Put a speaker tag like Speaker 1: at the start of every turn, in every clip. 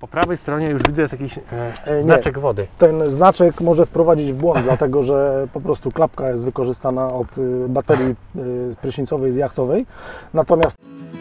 Speaker 1: Po prawej stronie już widzę jest jakiś znaczek wody.
Speaker 2: Ten znaczek może wprowadzić w błąd, dlatego że po prostu klapka jest wykorzystana od baterii prysznicowej z jachtowej. Natomiast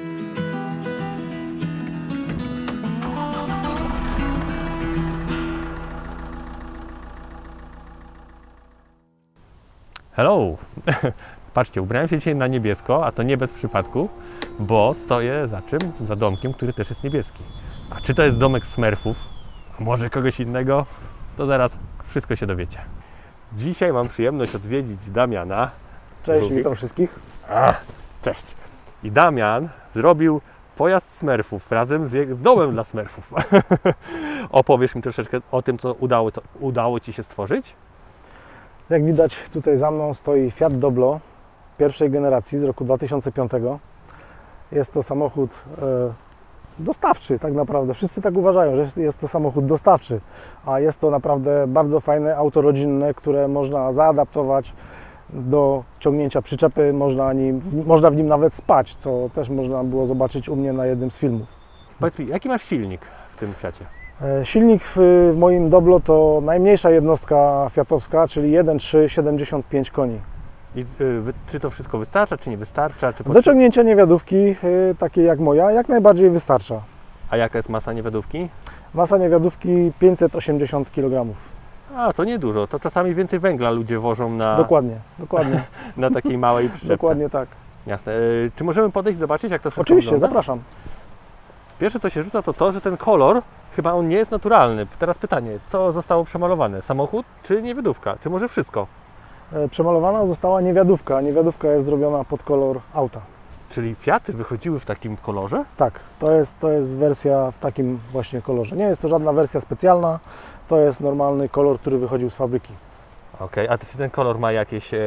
Speaker 1: Hello! Patrzcie, ubrałem się dzisiaj na niebiesko, a to nie bez przypadku, bo stoję za czym? Za domkiem, który też jest niebieski. A czy to jest domek Smurfów, a może kogoś innego? To zaraz wszystko się dowiecie. Dzisiaj mam przyjemność odwiedzić Damiana.
Speaker 2: cześć, witam wszystkich.
Speaker 1: Cześć! I Damian zrobił pojazd Smurfów razem z domem dla Smurfów. Opowiesz mi troszeczkę o tym, co udało Ci się stworzyć?
Speaker 2: Jak widać, tutaj za mną stoi Fiat Doblo pierwszej generacji z roku 2005. Jest to samochód dostawczy tak naprawdę. Wszyscy tak uważają, że jest to samochód dostawczy, a jest to naprawdę bardzo fajne auto rodzinne, które można zaadaptować do ciągnięcia przyczepy. Można w nim nawet spać, co też można było zobaczyć u mnie na jednym z filmów.
Speaker 1: Powiedz mi, jaki masz silnik w tym Fiacie?
Speaker 2: Silnik w moim Doblo to najmniejsza jednostka fiatowska, czyli 1.3, 75 koni.
Speaker 1: I czy to wszystko wystarcza, czy nie wystarcza?
Speaker 2: Do ciągnięcia niewiadówki, takiej jak moja, jak najbardziej wystarcza.
Speaker 1: A jaka jest masa niewiadówki?
Speaker 2: Masa niewiadówki 580 kg.
Speaker 1: A, to niedużo. To czasami więcej węgla ludzie wożą na...
Speaker 2: Dokładnie.
Speaker 1: na takiej małej przyczepce.
Speaker 2: Dokładnie tak.
Speaker 1: Jasne. Czy możemy podejść, zobaczyć, jak to wszystko
Speaker 2: Oczywiście,
Speaker 1: wygląda?
Speaker 2: zapraszam.
Speaker 1: Pierwsze, co się rzuca, to, że ten kolor, chyba on nie jest naturalny. Teraz pytanie, co zostało przemalowane? Samochód czy niewiadówka? Czy może wszystko?
Speaker 2: Przemalowana została niewiadówka. Niewiadówka jest zrobiona pod kolor auta.
Speaker 1: Czyli Fiaty wychodziły w takim kolorze?
Speaker 2: Tak, to jest wersja w takim właśnie kolorze. Nie jest to żadna wersja specjalna, to jest normalny kolor, który wychodził z fabryki.
Speaker 1: Okej, a czy ten kolor ma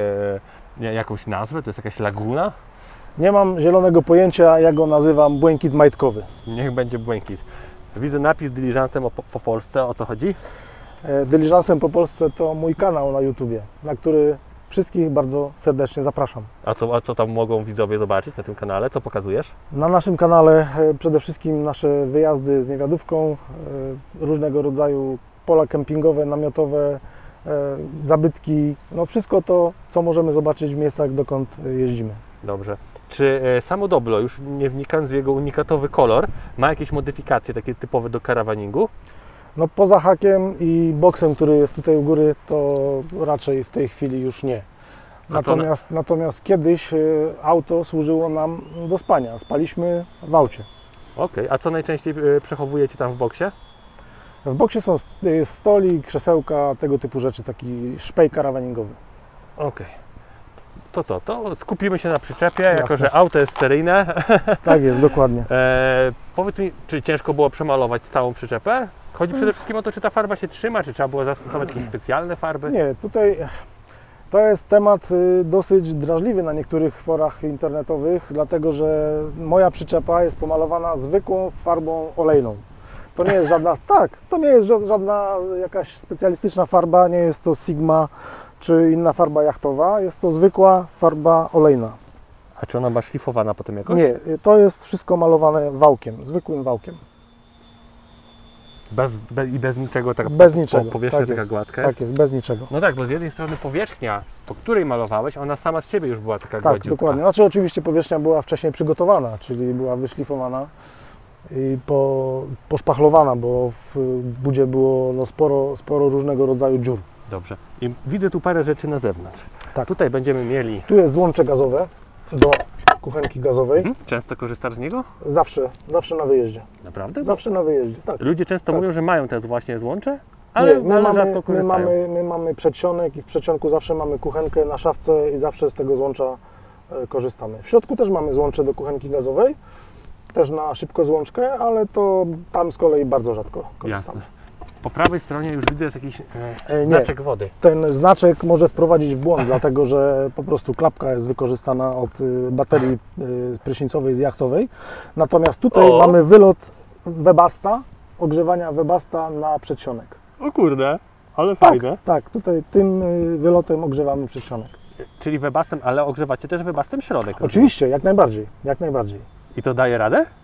Speaker 1: jakąś nazwę? To jest jakaś laguna?
Speaker 2: Nie mam zielonego pojęcia, ja go nazywam błękit majtkowy.
Speaker 1: Niech będzie błękit. Widzę napis dyliżansem po Polsce. O co chodzi?
Speaker 2: Dyliżansem po Polsce to mój kanał na YouTubie, na który wszystkich bardzo serdecznie zapraszam.
Speaker 1: A co tam mogą widzowie zobaczyć na tym kanale? Co pokazujesz?
Speaker 2: Na naszym kanale przede wszystkim nasze wyjazdy z niewiadówką, różnego rodzaju pola kempingowe, namiotowe, zabytki, no wszystko to, co możemy zobaczyć w miejscach, dokąd jeździmy.
Speaker 1: Dobrze. Czy samo Doblo, już nie wnikając w jego unikatowy kolor, ma jakieś modyfikacje takie typowe do karawaningu?
Speaker 2: No poza hakiem i boksem, który jest tutaj u góry, to raczej w tej chwili już nie. Natomiast kiedyś auto służyło nam do spania. Spaliśmy w aucie.
Speaker 1: Okej, a co najczęściej przechowujecie tam w boksie?
Speaker 2: W boksie jest stolik, krzesełka, tego typu rzeczy, taki szpej karawaningowy.
Speaker 1: Okej. To co? To skupimy się na przyczepie, jako że auto jest seryjne.
Speaker 2: Tak jest, dokładnie.
Speaker 1: Powiedz mi, czy ciężko było przemalować całą przyczepę? Chodzi przede wszystkim o to, czy ta farba się trzyma, czy trzeba było zastosować jakieś specjalne farby?
Speaker 2: Nie, tutaj to jest temat dosyć drażliwy na niektórych forach internetowych, dlatego że moja przyczepa jest pomalowana zwykłą farbą olejną. To nie jest żadna, to nie jest żadna jakaś specjalistyczna farba, nie jest to Sigma czy inna farba jachtowa, jest to zwykła farba olejna.
Speaker 1: A czy ona ma szlifowana potem jakoś?
Speaker 2: Nie, to jest wszystko malowane wałkiem, zwykłym wałkiem.
Speaker 1: Bez niczego, taka
Speaker 2: bez niczego.
Speaker 1: Powierzchnia
Speaker 2: tak
Speaker 1: taka
Speaker 2: jest,
Speaker 1: gładka
Speaker 2: tak jest, bez niczego.
Speaker 1: No tak, bo z jednej strony powierzchnia, po której malowałeś, ona sama z siebie już była taka
Speaker 2: tak,
Speaker 1: gładziutka.
Speaker 2: Dokładnie. Znaczy oczywiście powierzchnia była wcześniej przygotowana, czyli była wyszlifowana i poszpachlowana, bo w budzie było no, sporo różnego rodzaju dziur.
Speaker 1: Dobrze. I widzę tu parę rzeczy na zewnątrz.
Speaker 2: Tak.
Speaker 1: Tutaj będziemy mieli...
Speaker 2: Tu jest złącze gazowe do kuchenki gazowej.
Speaker 1: Często korzystasz z niego?
Speaker 2: Zawsze na wyjeździe.
Speaker 1: Naprawdę?
Speaker 2: Zawsze na wyjeździe, tak.
Speaker 1: Ludzie często
Speaker 2: tak.
Speaker 1: mówią, że mają te właśnie złącze, ale rzadko korzystają.
Speaker 2: My mamy przedsionek i w przedsionku zawsze mamy kuchenkę na szafce i zawsze z tego złącza korzystamy. W środku też mamy złącze do kuchenki gazowej, też na szybko złączkę, ale to tam z kolei bardzo rzadko korzystamy.
Speaker 1: Jasne. Po prawej stronie już widzę jest jakiś znaczek wody.
Speaker 2: Ten znaczek może wprowadzić w błąd, dlatego że po prostu klapka jest wykorzystana od baterii prysznicowej z jachtowej. Natomiast tutaj mamy wylot Webasto, ogrzewania Webasto na przedsionek.
Speaker 1: O kurde, ale fajne.
Speaker 2: Tak, tutaj tym wylotem ogrzewamy przedsionek.
Speaker 1: Czyli Webastem, ale ogrzewacie też Webastem środek?
Speaker 2: Oczywiście, jak najbardziej, jak najbardziej.
Speaker 1: I to daje radę?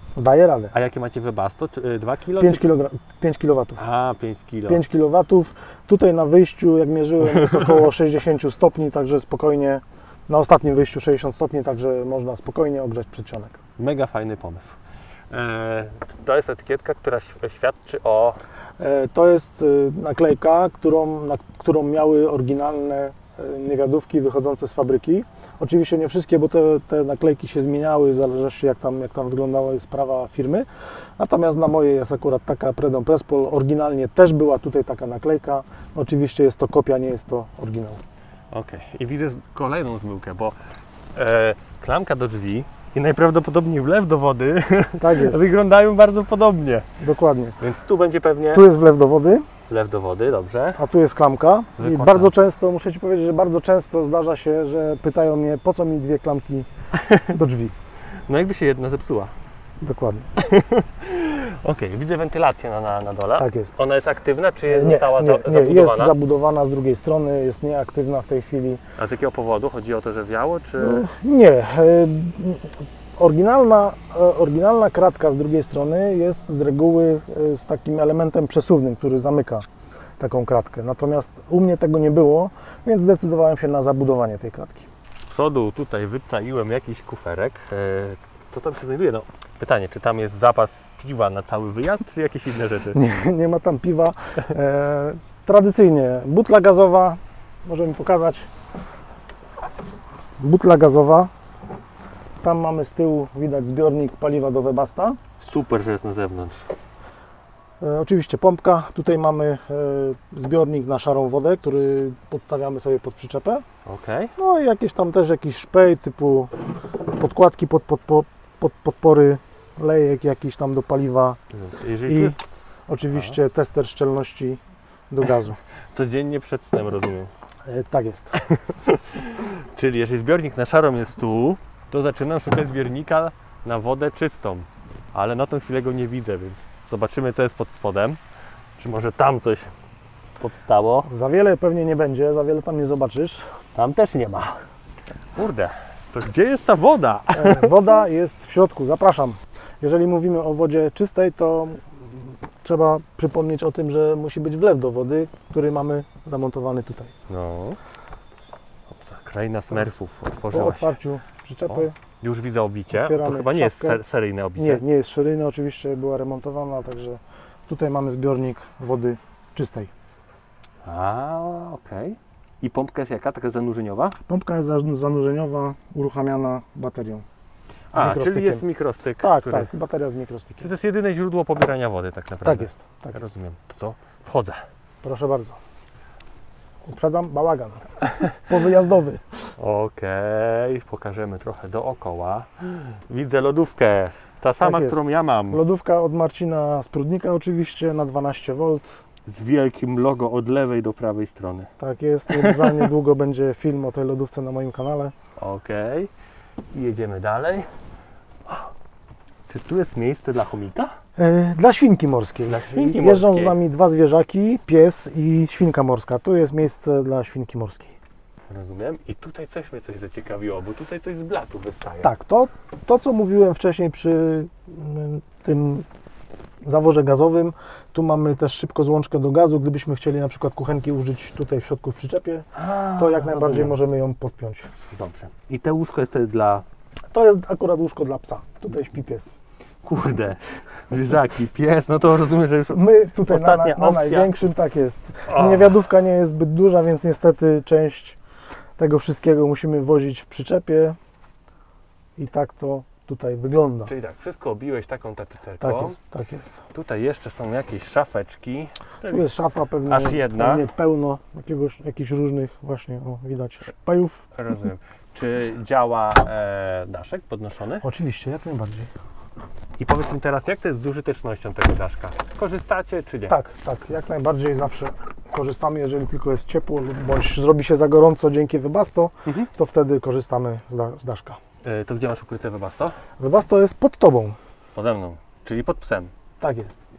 Speaker 2: Daje radę.
Speaker 1: A jakie macie Webasto? 2 kg?
Speaker 2: 5 kW.
Speaker 1: A, 5 kg.
Speaker 2: 5 kW. Tutaj na wyjściu, jak mierzyłem, jest około 60 stopni, także spokojnie, na ostatnim wyjściu 60 stopni, także można spokojnie ogrzać przedsionek.
Speaker 1: Mega fajny pomysł. To jest etykietka, która świadczy o...
Speaker 2: To jest naklejka, którą miały oryginalne niewiadówki wychodzące z fabryki. Oczywiście nie wszystkie, bo te naklejki się zmieniały, zależy jak tam wyglądała sprawa firmy. Natomiast na mojej jest akurat taka Predom Prespol. Oryginalnie też była tutaj taka naklejka. Oczywiście jest to kopia, nie jest to oryginał.
Speaker 1: Okej. I widzę kolejną zmyłkę, bo klamka do drzwi i najprawdopodobniej wlew do wody
Speaker 2: Tak jest,
Speaker 1: wyglądają bardzo podobnie.
Speaker 2: dokładnie.
Speaker 1: Więc tu będzie pewnie
Speaker 2: Tu jest wlew do wody,
Speaker 1: wlew do wody, dobrze.
Speaker 2: a tu jest klamka. I
Speaker 1: Zwykła
Speaker 2: bardzo
Speaker 1: klamka.
Speaker 2: często, muszę Ci powiedzieć, że bardzo często zdarza się, że pytają mnie, po co mi 2 klamki do drzwi.
Speaker 1: No jakby się jedna zepsuła.
Speaker 2: Dokładnie.
Speaker 1: Okej, widzę wentylację na dole.
Speaker 2: Tak jest.
Speaker 1: Ona jest aktywna, czy
Speaker 2: Nie,
Speaker 1: została
Speaker 2: nie,
Speaker 1: zabudowana?
Speaker 2: jest zabudowana z drugiej strony, jest nieaktywna w tej chwili.
Speaker 1: A z jakiego powodu? Chodzi o to, że wiało, czy...
Speaker 2: Nie. Oryginalna kratka z drugiej strony jest z reguły z takim elementem przesuwnym, który zamyka taką kratkę. Natomiast u mnie tego nie było, więc zdecydowałem się na zabudowanie tej kratki.
Speaker 1: Z przodu tutaj wyczaiłem jakiś kuferek. Co tam się znajduje? No, pytanie, czy tam jest zapas piwa na cały wyjazd, czy jakieś inne rzeczy?
Speaker 2: Nie ma tam piwa. Tradycyjnie butla gazowa, możemy pokazać. Butla gazowa. Tam mamy z tyłu, widać zbiornik paliwa do Webasta.
Speaker 1: Super, że jest na zewnątrz.
Speaker 2: Oczywiście pompka. Tutaj mamy zbiornik na szarą wodę, który podstawiamy sobie pod przyczepę.
Speaker 1: Okej.
Speaker 2: No i jakieś tam też jakiś szpej typu podkładki pod podpory, lejek jakiś tam do paliwa.
Speaker 1: Jeżeli
Speaker 2: I
Speaker 1: tu jest
Speaker 2: oczywiście tester szczelności do gazu.
Speaker 1: codziennie przed snem, rozumiem.
Speaker 2: Tak jest.
Speaker 1: Czyli jeżeli zbiornik na szarą jest tu, to zaczynam szukać zbiornika na wodę czystą. Ale na tą chwilę go nie widzę, więc zobaczymy, co jest pod spodem. Czy może tam coś powstało?
Speaker 2: Za wiele pewnie nie będzie, za wiele tam nie zobaczysz.
Speaker 1: Tam też nie ma. Kurde, to gdzie jest ta woda?
Speaker 2: Woda jest w środku, zapraszam. Jeżeli mówimy o wodzie czystej, to trzeba przypomnieć o tym, że musi być wlew do wody, który mamy zamontowany tutaj.
Speaker 1: No. Kraina smerfów
Speaker 2: Po
Speaker 1: otworzyła się.
Speaker 2: otwarciu przyczepy.
Speaker 1: Już widzę obicie. To
Speaker 2: Otwieramy
Speaker 1: chyba nie jest
Speaker 2: szafkę.
Speaker 1: seryjne obicie.
Speaker 2: Nie jest seryjne, oczywiście była remontowana, także tutaj mamy zbiornik wody czystej.
Speaker 1: A, okej. I pompka jest jaka? Taka zanurzeniowa?
Speaker 2: Pompka jest zanurzeniowa, uruchamiana baterią.
Speaker 1: A,
Speaker 2: mikrostykiem.
Speaker 1: czyli jest mikrostyk.
Speaker 2: Tak,
Speaker 1: który...
Speaker 2: tak, bateria z
Speaker 1: Czyli
Speaker 2: mikrostykiem.
Speaker 1: to jest jedyne źródło pobierania wody tak naprawdę.
Speaker 2: Tak jest, tak jest.
Speaker 1: Rozumiem. To co? Wchodzę.
Speaker 2: Proszę bardzo. Uprzedzam, bałagan. Powyjazdowy.
Speaker 1: Okej, pokażemy trochę dookoła. Widzę lodówkę. Ta sama,
Speaker 2: Tak jest.
Speaker 1: którą ja mam.
Speaker 2: Lodówka od Marcina z Prudnika oczywiście na 12 V.
Speaker 1: Z wielkim logo od lewej do prawej strony.
Speaker 2: Tak jest, za niedługo będzie film o tej lodówce na moim kanale.
Speaker 1: Okej. I jedziemy dalej. Czy tu jest miejsce dla chomika?
Speaker 2: Dla świnki morskiej.
Speaker 1: Dla świnki
Speaker 2: Jeżdżą
Speaker 1: morskiej.
Speaker 2: z nami 2 zwierzaki, pies i świnka morska. Tu jest miejsce dla świnki morskiej.
Speaker 1: Rozumiem. I tutaj mnie coś zaciekawiło, bo tutaj coś z blatu wystaje.
Speaker 2: Tak, to co mówiłem wcześniej przy tym zaworze gazowym, tu mamy też szybko złączkę do gazu. Gdybyśmy chcieli na przykład kuchenki użyć tutaj w środku w przyczepie, to jak najbardziej
Speaker 1: rozumiem.
Speaker 2: możemy ją podpiąć.
Speaker 1: Dobrze. I te łóżko jest wtedy dla...
Speaker 2: To jest akurat łóżko dla psa. Tutaj śpi pies.
Speaker 1: Kurde, zwierzaki, pies, no to rozumiem, że już...
Speaker 2: My tutaj
Speaker 1: Ostatnia
Speaker 2: na
Speaker 1: opcja.
Speaker 2: największym tak jest.
Speaker 1: O.
Speaker 2: Niewiadówka nie jest zbyt duża, więc niestety część tego wszystkiego musimy wozić w przyczepie i tak to tutaj wygląda.
Speaker 1: Czyli tak, wszystko obiłeś taką tapicerką.
Speaker 2: Tak jest, tak jest.
Speaker 1: Tutaj jeszcze są jakieś szafeczki.
Speaker 2: Tu jest szafa pewnie,
Speaker 1: Aż jedna.
Speaker 2: pewnie pełno jakichś różnych właśnie, o, widać szpajów.
Speaker 1: Rozumiem. Czy działa daszek podnoszony?
Speaker 2: Oczywiście, jak najbardziej.
Speaker 1: I powiedz mi teraz, jak to jest z użytecznością tego daszka? Korzystacie czy nie?
Speaker 2: Tak, jak najbardziej zawsze korzystamy, jeżeli tylko jest ciepło lub bądź zrobi się za gorąco dzięki Webasto, to wtedy korzystamy z daszka.
Speaker 1: To gdzie masz ukryte Webasto?
Speaker 2: Webasto jest pod tobą.
Speaker 1: Pode mną, czyli pod psem.
Speaker 2: Tak jest.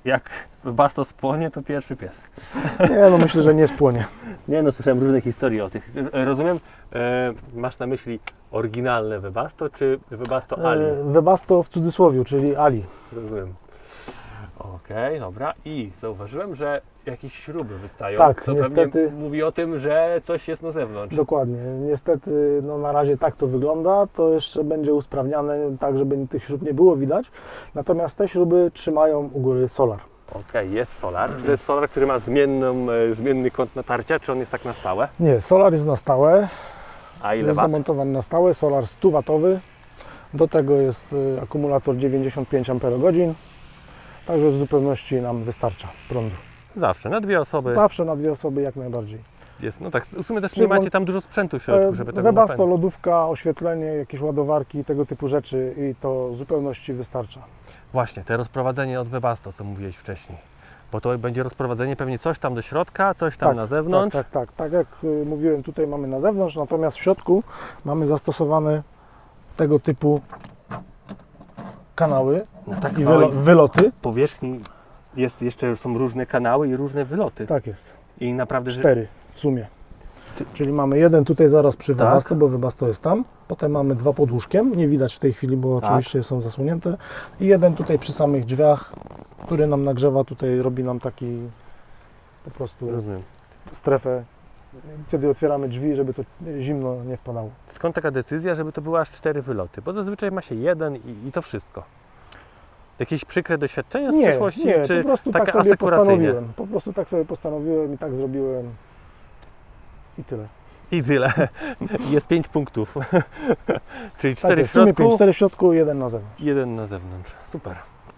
Speaker 1: Jak Webasto spłonie, to pierwszy pies.
Speaker 2: Nie, no myślę, że nie spłonie.
Speaker 1: Nie no, słyszałem różne historie o tych. Rozumiem, masz na myśli oryginalne Webasto, czy Webasto Ali?
Speaker 2: Webasto w cudzysłowie, czyli Ali.
Speaker 1: Rozumiem. Okej, dobra. I zauważyłem, że jakieś śruby wystają.
Speaker 2: Tak,
Speaker 1: to
Speaker 2: niestety.
Speaker 1: pewnie mówi o tym, że coś jest na zewnątrz.
Speaker 2: Dokładnie. Niestety, no na razie tak to wygląda. To jeszcze będzie usprawniane tak, żeby tych śrub nie było widać. Natomiast te śruby trzymają u góry solar.
Speaker 1: Okej, jest solar. Czy to jest solar, który ma zmienny kąt natarcia, czy on jest tak na stałe?
Speaker 2: Nie, solar jest na stałe.
Speaker 1: A ile
Speaker 2: Jest
Speaker 1: wat?
Speaker 2: zamontowany na stałe. Solar 100W. Do tego jest akumulator 95 Ah. Także w zupełności nam wystarcza prądu.
Speaker 1: Zawsze, na dwie osoby.
Speaker 2: Zawsze na dwie osoby jak najbardziej.
Speaker 1: Jest, no tak, w sumie też nie macie tam dużo sprzętu w środku, żeby tego
Speaker 2: Webasto,
Speaker 1: napędzić.
Speaker 2: lodówka, oświetlenie, jakieś ładowarki, tego typu rzeczy i to w zupełności wystarcza.
Speaker 1: Właśnie, te rozprowadzenie od Webasto, co mówiłeś wcześniej. Bo to będzie rozprowadzenie pewnie coś tam do środka, coś tam na zewnątrz.
Speaker 2: Tak jak mówiłem, tutaj mamy na zewnątrz, natomiast w środku mamy zastosowane tego typu kanały
Speaker 1: No tak,
Speaker 2: i
Speaker 1: małej
Speaker 2: wyloty.
Speaker 1: powierzchni są różne kanały i różne wyloty.
Speaker 2: Tak jest,
Speaker 1: I naprawdę,
Speaker 2: 4 w sumie. Czyli mamy jeden tutaj zaraz przy
Speaker 1: Tak.
Speaker 2: Webasto, bo Webasto jest tam. Potem mamy dwa pod łóżkiem, nie widać w tej chwili, bo
Speaker 1: Tak.
Speaker 2: oczywiście są zasłonięte. I jeden tutaj przy samych drzwiach, który nam nagrzewa, tutaj robi nam taki po prostu
Speaker 1: rozumiem.
Speaker 2: strefę, kiedy otwieramy drzwi, żeby to zimno nie wpadało.
Speaker 1: Skąd taka decyzja, żeby to były aż 4 wyloty? Bo zazwyczaj ma się jeden i to wszystko. Jakieś przykre doświadczenia z przeszłości?
Speaker 2: Nie,
Speaker 1: czy
Speaker 2: po prostu tak
Speaker 1: taka
Speaker 2: sobie
Speaker 1: asekuracyjnie?
Speaker 2: postanowiłem. Po prostu tak sobie postanowiłem i tak zrobiłem i tyle.
Speaker 1: I tyle. Jest 5 punktów. Czyli 4
Speaker 2: Tak
Speaker 1: w
Speaker 2: jest, w sumie
Speaker 1: środku,
Speaker 2: 5, 4 w środku, jeden na zewnątrz.
Speaker 1: jeden na zewnątrz. Super.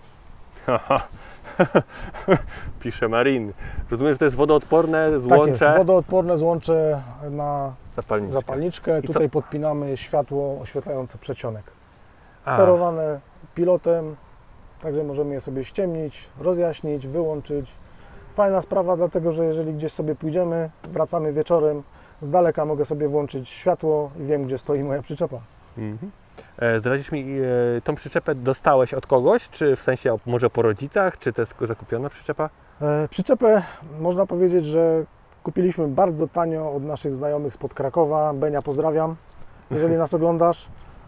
Speaker 1: Pisze Marin. Rozumiem, że to jest wodoodporne,
Speaker 2: Tak jest,
Speaker 1: złącze,
Speaker 2: wodoodporne złącze na
Speaker 1: zapalniczka.
Speaker 2: zapalniczkę.
Speaker 1: I
Speaker 2: Tutaj podpinamy światło oświetlające przedsionek.
Speaker 1: A.
Speaker 2: Sterowane pilotem, także możemy je sobie ściemnić, rozjaśnić, wyłączyć. Fajna sprawa, dlatego że jeżeli gdzieś sobie pójdziemy, wracamy wieczorem, z daleka mogę sobie włączyć światło i wiem, gdzie stoi moja przyczepa.
Speaker 1: Mhm. Zdradzisz mi, tą przyczepę dostałeś od kogoś, czy w sensie może po rodzicach, czy to jest zakupiona przyczepa?
Speaker 2: Przyczepę można powiedzieć, że kupiliśmy bardzo tanio od naszych znajomych spod Krakowa. Benia, pozdrawiam, jeżeli nas oglądasz.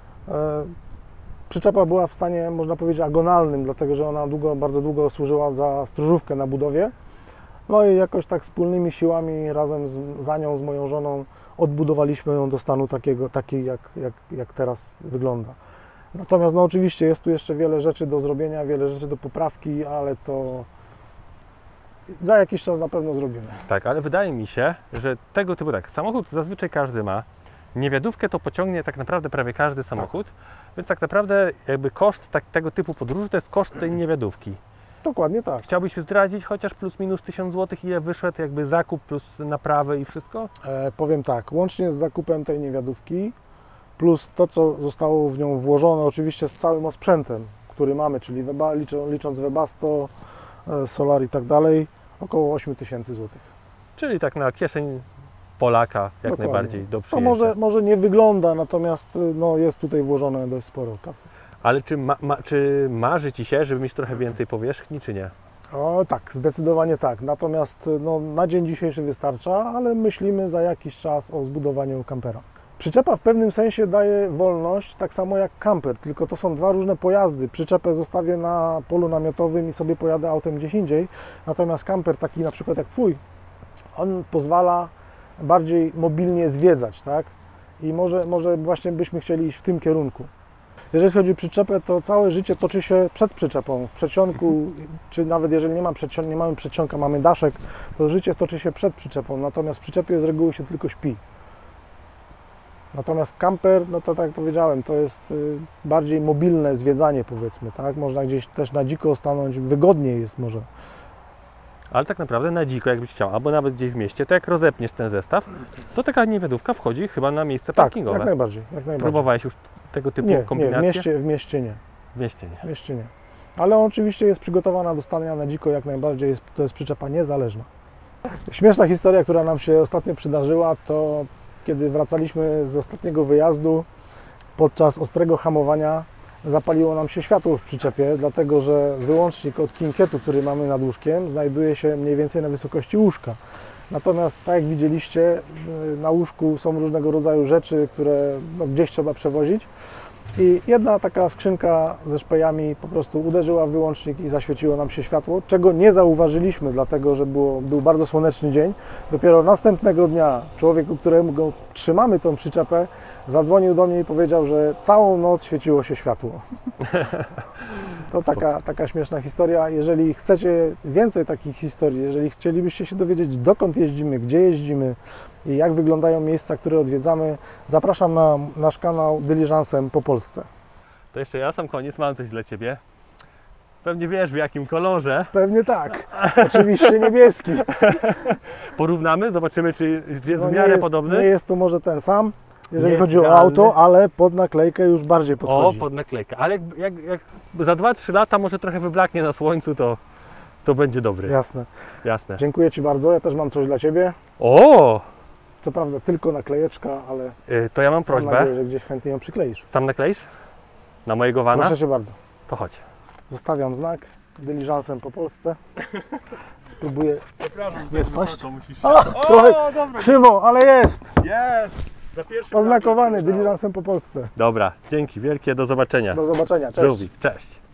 Speaker 2: Przyczepa była w stanie, można powiedzieć, agonalnym, dlatego że ona bardzo długo służyła za stróżówkę na budowie. No i jakoś tak wspólnymi siłami razem za nią, z moją żoną, odbudowaliśmy ją do stanu takiej jak teraz wygląda. Natomiast no oczywiście jest tu jeszcze wiele rzeczy do zrobienia, wiele rzeczy do poprawki, ale to za jakiś czas na pewno zrobimy.
Speaker 1: Tak, ale wydaje mi się, że tego typu samochód zazwyczaj każdy ma. Niewiadówkę to pociągnie tak naprawdę prawie każdy samochód, więc tak naprawdę jakby koszt tego typu podróży to jest koszt tej niewiadówki.
Speaker 2: Dokładnie tak.
Speaker 1: Chciałbyś zdradzić chociaż plus minus 1000 zł, ile wyszedł jakby zakup plus naprawy i wszystko?
Speaker 2: Powiem tak, łącznie z zakupem tej niewiadówki, plus to, co zostało w nią włożone, oczywiście z całym osprzętem, który mamy, czyli licząc Webasto, Solar i tak dalej, około 8000 zł.
Speaker 1: Czyli tak na kieszeń Polaka jak
Speaker 2: Dokładnie.
Speaker 1: najbardziej do
Speaker 2: To
Speaker 1: przyjęcia.
Speaker 2: może nie wygląda, natomiast no, jest tutaj włożone dość sporo kasy.
Speaker 1: Ale czy marzy Ci się, żeby mieć trochę więcej powierzchni, czy nie?
Speaker 2: O tak, zdecydowanie tak. Natomiast no, na dzień dzisiejszy wystarcza, ale myślimy za jakiś czas o zbudowaniu kampera. Przyczepa w pewnym sensie daje wolność, tak samo jak kamper, tylko to są dwa różne pojazdy. Przyczepę zostawię na polu namiotowym i sobie pojadę autem gdzieś indziej, natomiast kamper taki na przykład jak Twój, on pozwala bardziej mobilnie zwiedzać, tak? I może właśnie byśmy chcieli iść w tym kierunku. Jeżeli chodzi o przyczepę, to całe życie toczy się przed przyczepą. W przedsionku, czy nawet jeżeli nie mamy przedsionka, mamy daszek, to życie toczy się przed przyczepą, natomiast w przyczepie z reguły się tylko śpi. Natomiast kamper, no to tak jak powiedziałem, to jest bardziej mobilne zwiedzanie, powiedzmy, tak? Można gdzieś też na dziko stanąć, wygodniej jest może.
Speaker 1: Ale tak naprawdę na dziko, jakbyś chciał, albo nawet gdzieś w mieście, to jak rozepniesz ten zestaw, to taka niewiadówka wchodzi chyba na miejsce
Speaker 2: Tak,
Speaker 1: parkingowe.
Speaker 2: jak najbardziej.
Speaker 1: Próbowałeś już tego typu
Speaker 2: Nie,
Speaker 1: kombinacje?
Speaker 2: w mieście nie.
Speaker 1: W mieście nie.
Speaker 2: W mieście nie. Ale oczywiście jest przygotowana do stania na dziko jak najbardziej, to jest przyczepa niezależna. Śmieszna historia, która nam się ostatnio przydarzyła, to kiedy wracaliśmy z ostatniego wyjazdu, podczas ostrego hamowania zapaliło nam się światło w przyczepie, dlatego że wyłącznik od kinkietu, który mamy nad łóżkiem, znajduje się mniej więcej na wysokości łóżka. Natomiast tak jak widzieliście, na łóżku są różnego rodzaju rzeczy, które gdzieś trzeba przewozić. I jedna taka skrzynka ze szpejami po prostu uderzyła w wyłącznik i zaświeciło nam się światło, czego nie zauważyliśmy, dlatego że był bardzo słoneczny dzień. Dopiero następnego dnia człowiek, u którego trzymamy tą przyczepę, zadzwonił do mnie i powiedział, że całą noc świeciło się światło. To taka śmieszna historia. Jeżeli chcecie więcej takich historii, jeżeli chcielibyście się dowiedzieć, dokąd jeździmy, gdzie jeździmy i jak wyglądają miejsca, które odwiedzamy, zapraszam na nasz kanał Dyliżansem po Polsce.
Speaker 1: To jeszcze ja sam koniec, mam coś dla Ciebie. Pewnie wiesz, w jakim kolorze.
Speaker 2: Pewnie tak. Oczywiście niebieski.
Speaker 1: Porównamy, zobaczymy, czy jest
Speaker 2: No
Speaker 1: w miarę podobny.
Speaker 2: Nie jest to może ten sam, jeżeli
Speaker 1: Jest
Speaker 2: chodzi o
Speaker 1: idealny.
Speaker 2: auto, ale pod naklejkę już bardziej podchodzi.
Speaker 1: O, pod naklejkę. Ale jak za 2-3 lata może trochę wyblaknie na słońcu, to będzie dobry.
Speaker 2: Jasne.
Speaker 1: Jasne.
Speaker 2: Dziękuję Ci bardzo. Ja też mam coś dla Ciebie.
Speaker 1: O!
Speaker 2: Co prawda tylko naklejeczka, ale
Speaker 1: To ja mam
Speaker 2: mam
Speaker 1: prośbę.
Speaker 2: nadzieję, że gdzieś chętnie ją przykleisz.
Speaker 1: Sam nakleisz? Na mojego wana?
Speaker 2: Proszę Cię bardzo.
Speaker 1: To chodź.
Speaker 2: Zostawiam znak Dyliżansem po Polsce. Spróbuję nie spaść. Trochę
Speaker 1: dobra.
Speaker 2: krzywo, ale jest.
Speaker 1: Jest! Za pierwszym
Speaker 2: Oznakowany Dyliżansem po Polsce.
Speaker 1: Dobra, dzięki wielkie, do zobaczenia.
Speaker 2: Do zobaczenia. Cześć.
Speaker 1: Żółwik, cześć.